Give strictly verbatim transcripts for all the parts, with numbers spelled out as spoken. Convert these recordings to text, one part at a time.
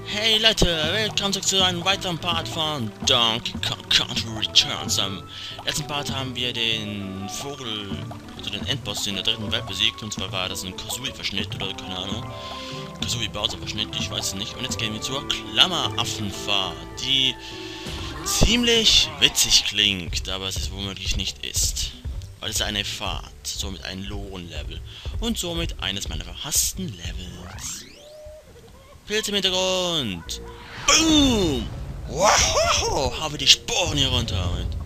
Hey Leute, willkommen zurück zu einem weiteren Part von Donkey Kong Country Returns. Am letzten Part haben wir den Vogel, also den Endboss in der dritten Welt besiegt. Und zwar war das ein Kazooie-Verschnitt oder keine Ahnung. Kazooie-Bowser-Verschnitt, ich weiß es nicht. Und jetzt gehen wir zur Klammeraffenfahrt, die ziemlich witzig klingt, aber es ist womöglich nicht ist. Weil es ist eine Fahrt, somit ein Loren-Level. Und somit eines meiner verhassten Levels. Pilz im Hintergrund. Boom! Wow! Haben wir die Sporen hier runter. Und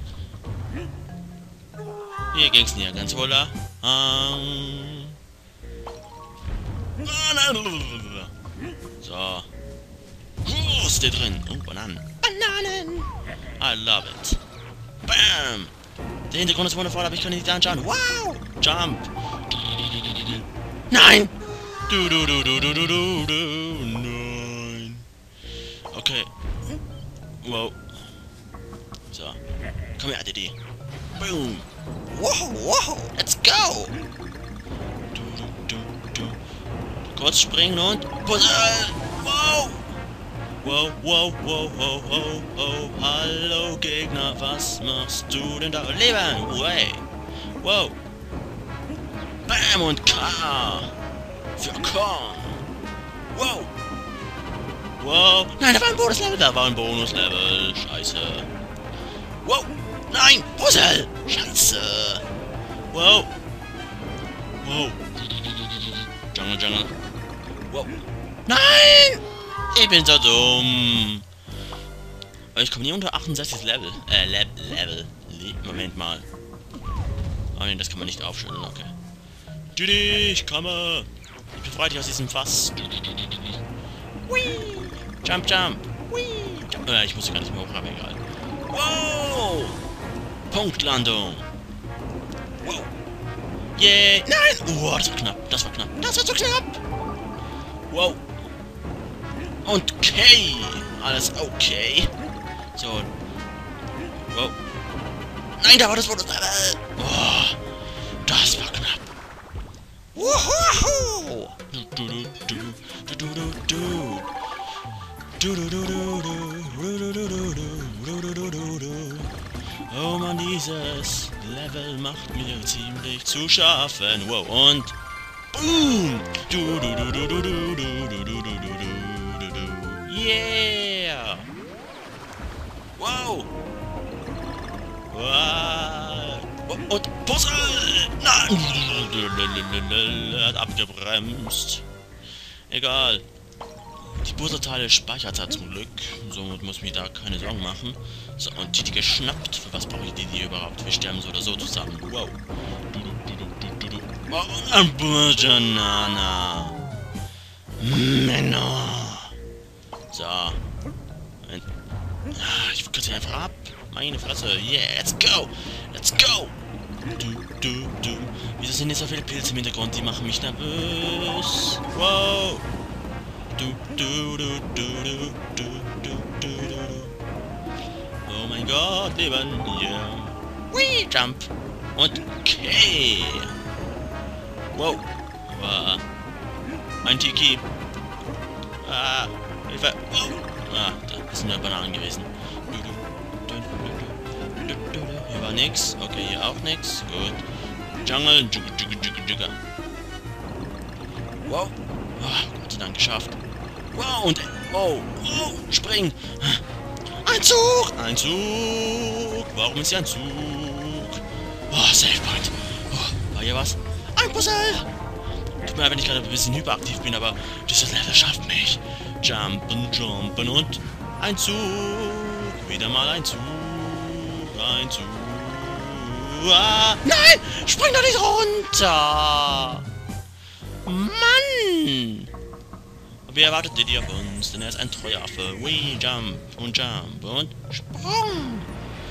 hier ging's nicht ganz wohl. Ähm. So. Oh, ist der drin? Oh, Bananen. Bananen! I love it. Bam! Der Hintergrund ist wundervoll, aber ich kann ihn nicht anschauen. Wow! Jump! Nein! Du, du, du, du, du, du, du, du, nein. Okay. Wow. So. Komm her, Diddy. Boom. Wow, wow. Let's go. Du, du, du, du. Kurz springen und Puzzle. Wow. Wow, wow, wow, wow, wow, wow. Hallo, Gegner, was machst du denn da? Leben. Way. Wow. Bam und K. Für Korn. Wow. Wow. Nein, da war ein Bonuslevel. Da war ein Bonuslevel. Scheiße. Wow. Nein. Puzzle. Scheiße. Wow. Wow. Jungle, Jungle. Wow. Nein. Ich bin so dumm. Ich komme nie unter achtundsechzig Level. Äh, Le Level. Le Moment mal. Oh ne, das kann man nicht aufschütteln. Okay. Didi, ich komme. Ich befreie dich aus diesem Fass. Whee! Jump, jump. Whee! Jump. Äh, ich musste gar nicht mehr hoch, aber egal. Wow! Punktlandung. Wow. Yeah. Nein! Oh, das war knapp. Das war knapp. Das war zu knapp. Wow. Und okay. Alles okay. So. Wow. Nein, da war das Bonuslevel. Oh, das war knapp. Woohoo! Du du du du du du du du du du du du du du du du. Oh man, dieses Level macht mir ziemlich zu schaffen. Wow, und boom! Du du du du du du du du du du du du. Yeah! Wow! Wow! Und Puzzle! Nein! Hat abgebremst. Egal. Die Puzzleteile speichert er zum Glück. Somit muss ich mir da keine Sorgen machen. So, und die, die geschnappt. Für was brauche ich die, die überhaupt? Wir sterben so oder so zusammen. Wow. Wow, ein Banana. Männer. So. Und, ich kürze einfach ab. Meine Fresse. Yeah, let's go. Let's go. Du, du, du. Wieso sind jetzt so viele Pilze im Hintergrund? Die machen mich nervös. Wow. Du, du, du, du, du, du, du, du, du. Oh mein Gott, Leben. Yeah. Whee, jump. Und okay. Wow. Wow. Ein Tiki. Ah, Hilfe. Wow. Ah, das sind ja Bananen gewesen. Du, du, du, du, du, du, du. Hier war nix. Okay, hier auch nix. Gut. Jungle. Jugge, jugge, jugge, jugge. Wow. Oh, Gott sei Dank geschafft. Wow, und... Oh, oh, spring. Ein Zug. Ein Zug. Warum ist hier ein Zug? Oh, Save Point. Oh, war hier was? Ein Puzzle. Tut mir leid, wenn ich gerade ein bisschen hyperaktiv bin, aber dieses Level schafft mich. Jumpen, jumpen und ein Zug. Wieder mal ein Zug. Ein Zug. Ah, nein! Spring doch nicht runter! Mann! Wie erwartet Diddy auf uns? Denn er ist ein treuer Affe. Wee, jump und jump und Sprung!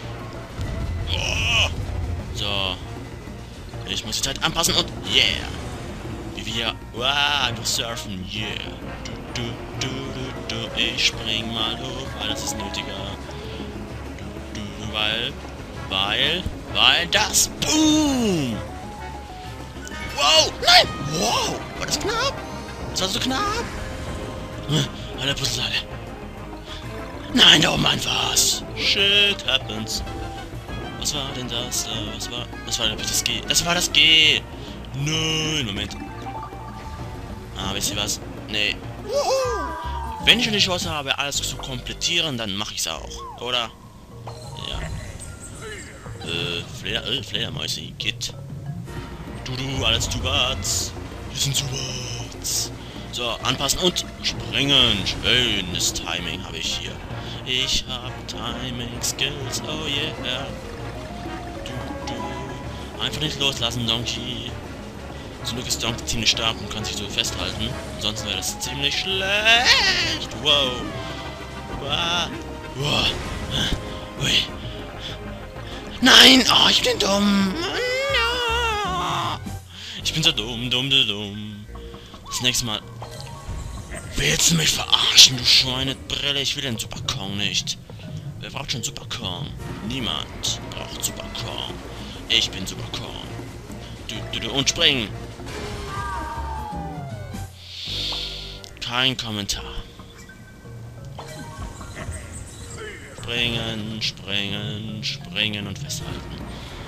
Oh. So. Ich muss die Zeit anpassen und yeah! Wie wir wow, einfach surfen, yeah! Du, du, du, du, du. Ich spring mal hoch, weil das ist nötiger. Du, du, weil, weil, weil das Boom! Wow! Nein! Wow! War das knapp? Das war so knapp! Alle Puzzleteile. Nein, da oben ein was. Shit happens. Was war denn das? Äh, was war... Was war denn das G? Das war das G! Nein, Moment. Ah, wisst ihr was? Nee. Wenn ich schon die Chance habe, alles zu komplettieren, dann mache ich es auch. Oder? Ja. Äh, Fleder, äh, Fledermäuse, geht. Du, du, alles zu was. Wir sind zu was. So, anpassen und springen. Schönes Timing habe ich hier. Ich hab Timing Skills, oh yeah. Du, du. Einfach nicht loslassen, Donkey. Zum Glück ist Donkey ziemlich stark und kann sich so festhalten. Ansonsten wäre das ziemlich schlecht. Wow. Wow. Wow. Ui. Nein! Oh, ich bin dumm. Ich bin so dumm, dumm, dumm, dumm. Das nächste Mal... Willst du mich verarschen, du Schweinebrille? Ich will den Superkong nicht. Wer braucht schon Superkong? Niemand braucht Superkong. Ich bin Superkong. Du, du, du, und springen. Kein Kommentar. Springen, springen, springen und festhalten.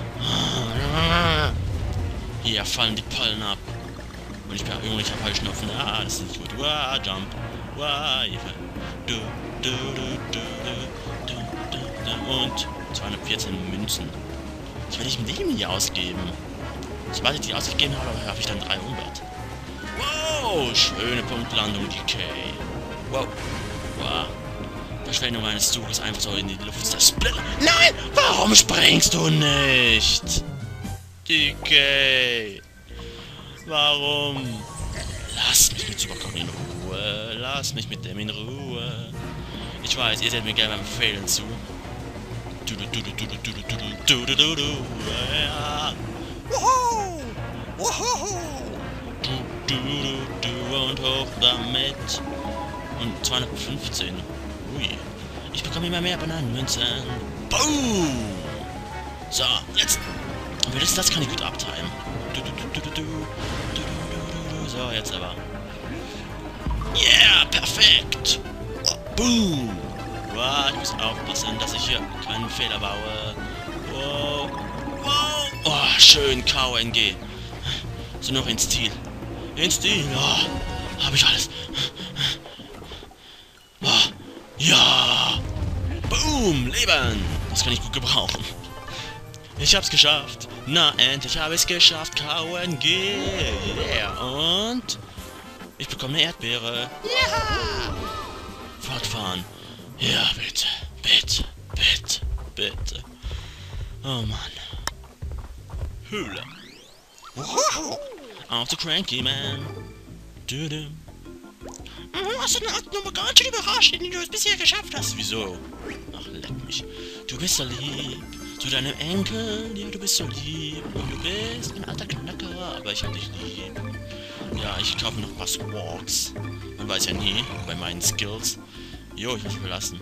Hier fallen die Pollen ab. Und ich bin irgendwie ich hab halt Schnupfen. Ah, das ist nicht gut. Wah, jump. Wah, du, du, du, du, du, du, du, und zweihundertvierzehn Münzen. Das werde ich mit dem hier ausgeben. Sobald ich die ausgegeben habe, habe ich dann dreihundert. Wow, schöne Punktlandung, D K. Wow. Wow. Verschwendung eines Zuges einfach so in die Luft. Das Splitter. Nein! Warum springst du nicht? D K. Warum? Lass mich mit Superkong in Ruhe. Lass mich mit dem in Ruhe. Ich weiß, ihr seht mir gerne beim Failen zu. Du du du du du du du du du du du ja. Woho! Woho! Du du du du und hoch damit. Und zweihundertfünfzehn. Ui. Ich bekomme immer mehr Bananenmünzen. Boom! So, jetzt. Und das, das kann ich gut abtimen. Du, du, du, du, du, du, du, du, du. So, jetzt aber. Yeah, perfekt! Oh, boom! Wow, ich muss aufpassen, dass ich hier keinen Fehler baue. Wow. Wow. Oh, schön, K O N G. So, noch ins Stil. Ins Stil, oh, habe ich alles. Oh, ja! Boom! Leben! Das kann ich gut gebrauchen. Ich hab's geschafft. Na, endlich habe ich's geschafft. K O N G. Yeah. Und ich bekomme eine Erdbeere. Ja! Fortfahren. Ja, bitte. Bitte. Bitte. Bitte. Oh Mann. Höhle. Auf the Cranky Man. Du, du. Hast du eine Art Nummer ganz schön überrascht, die du es bisher geschafft hast? Wieso? Ach, leck mich. Du bist so lieb. Zu deinem Enkel, ja, du bist so lieb. Und du bist ein alter Knacker, aber ich hab dich lieb. Ja, ich kaufe noch was Walks. Man weiß ja nie, bei meinen Skills. Jo, ich muss verlassen.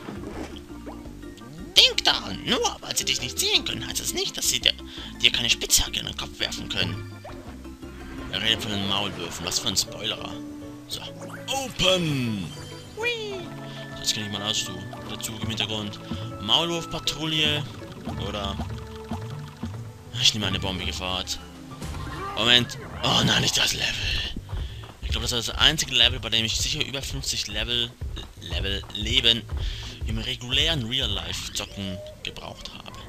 Denk daran, nur weil sie dich nicht sehen können, heißt es nicht, dass sie dir, dir keine Spitzhacke in den Kopf werfen können. Er redet von den Maulwürfen, was für ein Spoilerer. So. Open! Whee! So, jetzt kenne ich mal aus, du. Dazu im Hintergrund. Maulwurfpatrouille. Oder... Ich nehme eine bombige Fahrt. Moment. Oh nein, nicht das Level. Ich glaube, das ist das einzige Level, bei dem ich sicher über fünfzig Level... Level Leben im regulären Real-Life-Zocken gebraucht habe.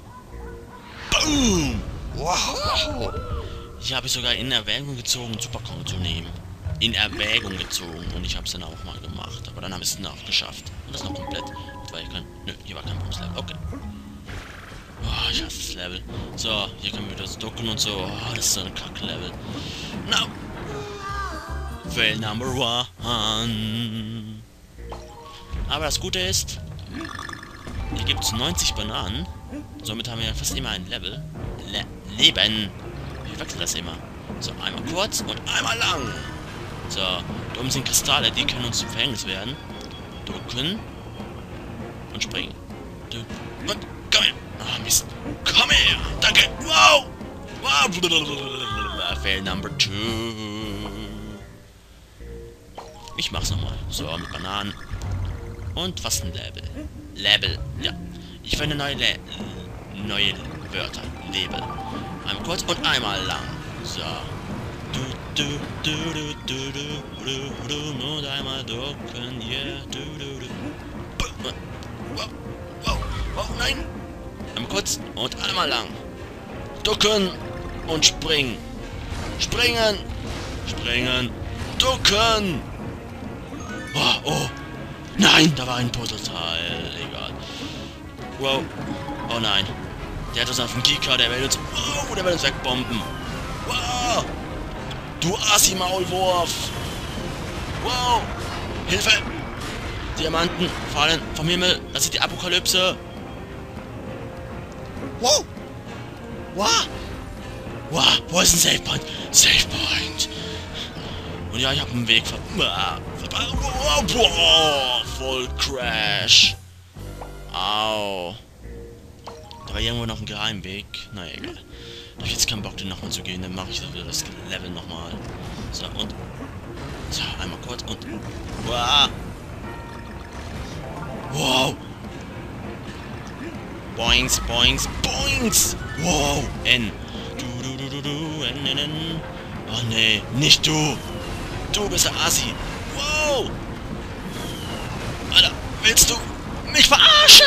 Boom! Wow! Ich habe sogar in Erwägung gezogen, Superkong zu nehmen. In Erwägung gezogen. Und ich habe es dann auch mal gemacht. Aber dann habe ich es dann auch geschafft. Und das noch komplett. Weil ich kann... Nö, hier war kein Boss-Level. Okay. Oh, ich hasse das Level. So, hier können wir wieder so ducken und so. Oh, das ist so ein Kack-Level. No! Fail number one. Aber das Gute ist, hier gibt es neunzig Bananen. Somit haben wir fast immer ein Level. Le Leben. Ich wechsle das immer. So, einmal kurz und einmal lang. So, da oben sind Kristalle, die können uns zum Verhängnis werden. Drücken. Und springen. Und komm her. Ah, Mist. Komm her. Danke. Wow. Wow. Fail number two. Ich mach's nochmal. So, mit Bananen. Und was ein Level. Level, ja. Ich finde neue Le neue Wörter. Level. Einmal kurz und einmal lang. So. Du, du, du, du, du, du, du, du, und einmal drücken, yeah, du, du, du. Wow, wow, wow, nein. Einmal kurz und einmal lang. Ducken und springen. Springen. Springen. Ducken. Oh, oh. Nein, da war ein Puzzleteil. Egal. Wow. Oh nein. Der hat uns auf dem Kika, der will uns... Wow, der will uns wegbomben. Wow. Du Assi-Maulwurf. Wow. Hilfe. Diamanten fallen vom Himmel. Das ist die Apokalypse. Wow. Wow. Wow. Wo ist ein Save Point? Save Point. Und ja, ich habe einen Weg ver... Wow. Boah. Voll Crash. Au. Da war irgendwo noch ein Geheimweg. Na egal. Da hab ich jetzt keinen Bock, den nochmal zu gehen. Dann mache ich das Level nochmal. So, und... So, einmal kurz und... Wow. Wow. Boings, boings, boings. Wow. N. Du, du, du, du, du. N, N, N. Oh, nee. Nicht du. Du bist der Assi. Wow. Alter, willst du mich verarschen?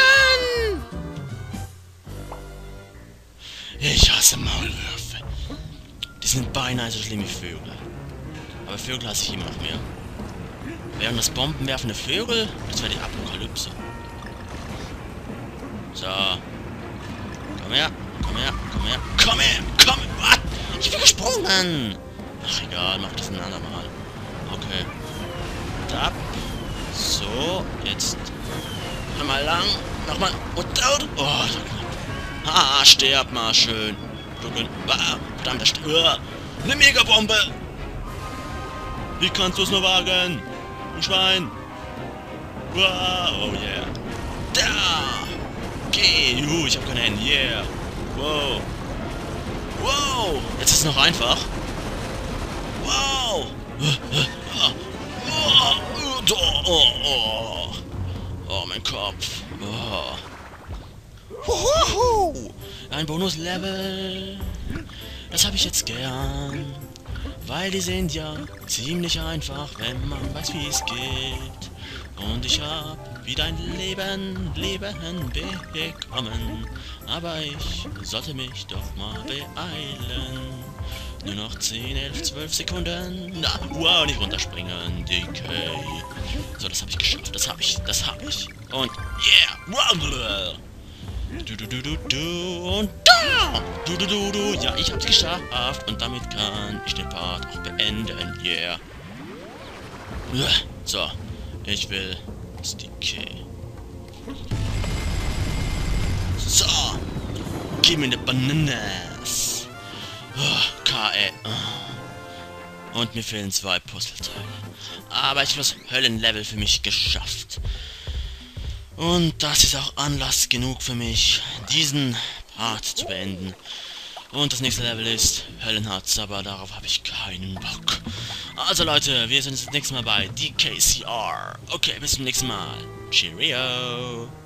Ich hasse Maulwürfe. Die sind beinahe so schlimm wie Vögel. Aber Vögel hasse ich immer noch mehr. Wären das bombenwerfende Vögel? Das wäre die Apokalypse. So. Komm her, komm her, komm her, komm her, komm her. Was? Ich bin gesprungen. Ach egal, mach das ein andermal. Okay. Da. So, jetzt. Einmal lang. Nochmal. Und dort. Oh, so knapp. Ah, sterb mal schön. Ducken. Ah, verdammter St uh, eine Megabombe. Wie kannst du es nur wagen? Du Schwein. Wow, oh yeah. Da. Geh. Juhu, ich hab keine Hände. Yeah. Wow. Wow. Jetzt ist es noch einfach. Wow. Oh, oh, oh. Oh, mein Kopf. Oh. Huhuhu. Ein Bonuslevel. Das habe ich jetzt gern. Weil die sind ja ziemlich einfach, wenn man weiß, wie es geht. Und ich hab wieder ein Leben, Leben bekommen. Aber ich sollte mich doch mal beeilen. Nur noch zehn, elf, zwölf Sekunden. Na, wow, nicht runterspringen. D K. So, das habe ich geschafft. Das habe ich. Das habe ich. Und yeah. Wow. Du, du, du, du, du. Und da. Du, du, du, du. Ja, ich hab's geschafft. Und damit kann ich den Part auch beenden. Yeah. So. Ich will das D K. So. Give me the bananas. Oh, K E. Oh. Und mir fehlen zwei Puzzleteile. Aber ich habe das Höllenlevel für mich geschafft. Und das ist auch Anlass genug für mich, diesen Part zu beenden. Und das nächste Level ist Höllenharz, aber darauf habe ich keinen Bock. Also Leute, wir sehen uns das nächste Mal bei D K C R. Okay, bis zum nächsten Mal. Cheerio.